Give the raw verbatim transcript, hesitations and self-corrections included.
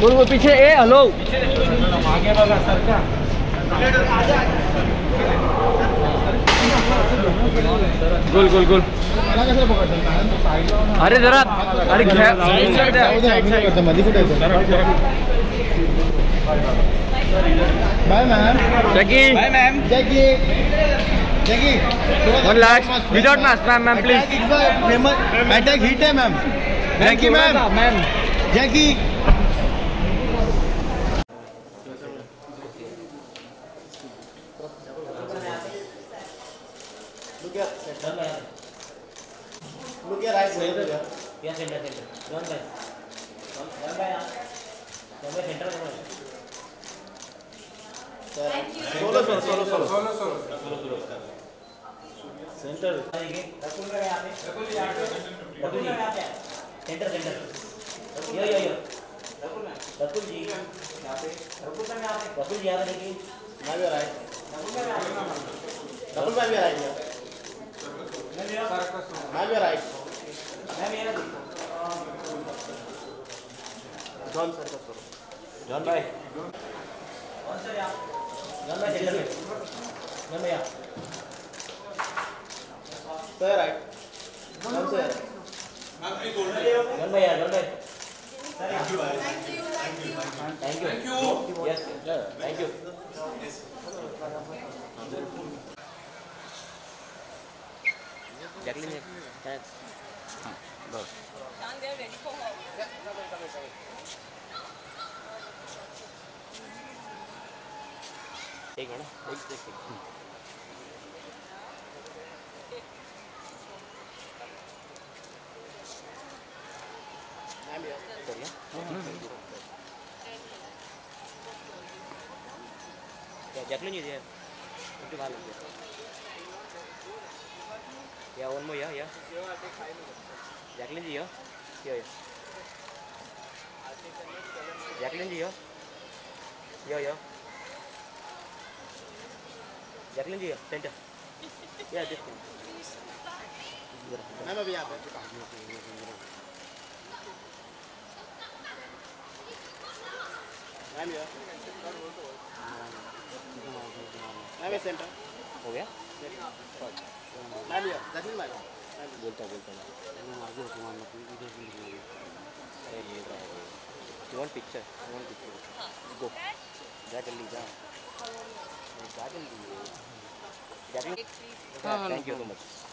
बोल वो पीछे ए हेलो आगे बघा सर का गोल गोल गोल अरे जरा अरे bye ma'am Jackie bye ma'am Jackie Jackie one last without mask ma'am ma'am please famous attack hit है ma'am Jackie ma'am ma'am Jackie Look at center. Look at right center. Yeah, center, center. One by. One by. One by center. Solo, solo, solo, solo, solo, solo, solo. Center. Rakul का यहाँ पे. रकुल यहाँ पे. रकुल जी यहाँ पे. Center, center. यो यो यो. रकुल ना. रकुल जी यहाँ पे. रकुल का यहाँ पे. रकुल जी यहाँ पे देखिए. मैं भी right. रकुल का यहाँ पे. रकुल मैं भी right. मैं भी right. मैं मेरा John sir का solo. जॉन भाई. कौन सा यहाँ? जॉन भाई center में. जॉन भाई यहाँ. Sir right. John sir. John भाई यहाँ. जॉन भाई. Thank you. Thank you. Thank you. Yes. Thank you. Jacqueline thanks हां बस And they're ready for her. एक मिनट एक सेकंड मैं भी क्या जैकलिन जी है तो भालो या वन मोर या या जैकलिन जी या या जैकलिन जी या या या जैकलिन जी सेंटर या दिस मैं भी यहाँ पे मैं भी मैं भी सेंटर हो गया मैं भी जैकलिन मैं बोलता बोलता you want picture you want picture go जा जल्दी जा जा जल्दी Please. Thank you so much